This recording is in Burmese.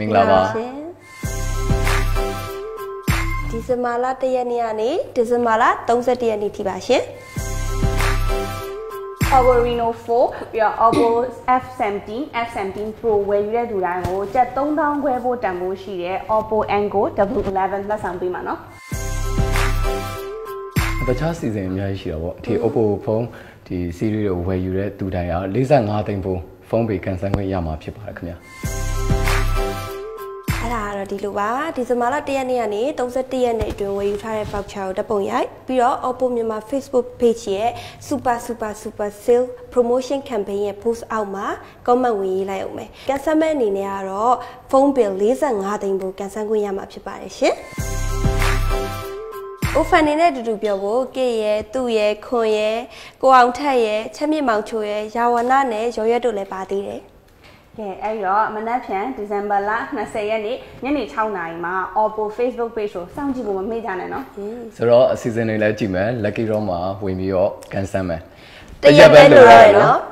င်္ဂလာပါဒီဇင်ဘာလ1ရက်နေ့ကနေဒီဇင်ဘာလ31ရက်နေ့ထိပါရှင် Oppo Reno 4 ပြီးတော့ Oppo F17 F17 Pro ဝယ်ယူတဲ့သူတိုင်းကိုကျပ်3000ခွဲဖို့တန်ဖိုးရှိတဲ့ Oppo Enco W11 လက်ဆောင်ပေးမှာနော်တခြားစီစဉ်အများကြီးရှိတာပေါ့ဒီ Oppo ဖုန်းဒီ series ကိုဝယ်ယူတဲ့သူတိုင်းက45သိန်းဖုန်းပေးကန်ဆယ်ခွင့်ရမှာဖြစ်ပါတယ်ခင်ဗျာအဲ့ဒါကတော့ဒီလိုပါဒီဇင်ဘာလ1ရက်နေ့ကနေ31ရက်နေ့အတွင်းဝယ်ယူထားတဲ့ voucher ကိုဓာတ်ပုံရိုက်ပြီးတော့ Oppo မြန်မာ Facebook page ရဲ့ super sale promotion campaign ရဲ့ post အောက်မှာ comment ဝင်ရေးလိုက်အောင်မယ်ကန်ဆယ်မဲ့အနေနဲ့ကတော့ဖုန်း bill 45သိန်းဖို့ကန်ဆယ်ခွင့်ရမှာဖြစ်ပါတယ်ရှင်Ofan နေတဲ့တူတူပြောဖို့ကေရဲ့သူ့ရဲ့ခွန်ရဲ့ကိုအောင်ထက်ရဲ့ချက်မြင့်မောင်ချိုရဲ့ရာဝနာနဲ့ရောရက်တို့လည်းပါသေးတယ်ကဲအဲ့တော့မနက်ဖြန်ဒီဇင်ဘာလ20ရက်နေ့ညနေ6နာရီမှာ Oppo Facebook page ကိုစောင့်ကြည့်ဖို့မမေ့ကြနဲ့နော်ဆိုတော့အစီအစဉ်တွေလည်းကြည့်မယ် lucky draw မှာဝင်ပြီးတော့ကန်ဆယ်မယ်တရက်ပဲလိုရတယ်နော်